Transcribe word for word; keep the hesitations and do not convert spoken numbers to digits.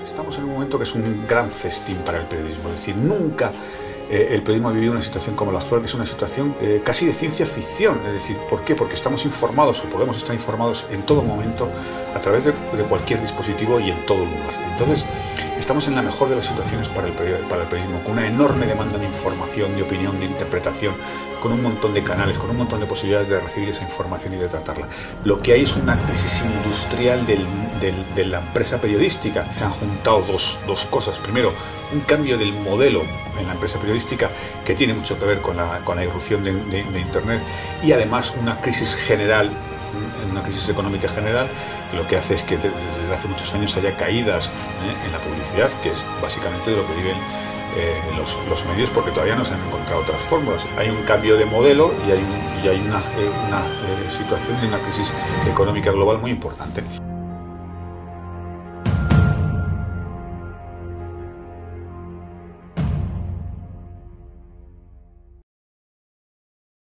Estamos en un momento que es un gran festín para el periodismo, es decir, nunca eh, el periodismo ha vivido una situación como la actual, que es una situación eh, casi de ciencia ficción. Es decir, ¿por qué? Porque estamos informados o podemos estar informados en todo momento a través de, de cualquier dispositivo y en todo lugar. Entonces, estamos en la mejor de las situaciones para el, para el periodismo, con una enorme demanda de información, de opinión, de interpretación, con un montón de canales, con un montón de posibilidades de recibir esa información y de tratarla. Lo que hay es una crisis industrial del, del, de la empresa periodística. Se han juntado dos, dos cosas. Primero, un cambio del modelo en la empresa periodística que tiene mucho que ver con la, con la irrupción de, de, de Internet, y además una crisis general, una crisis económica general, que lo que hace es que desde hace muchos años haya caídas ¿eh? en la publicidad, que es básicamente de lo que viven eh, los, los medios, porque todavía no se han encontrado otras fórmulas. Hay un cambio de modelo y hay, un, y hay una, eh, una eh, situación de una crisis económica global muy importante.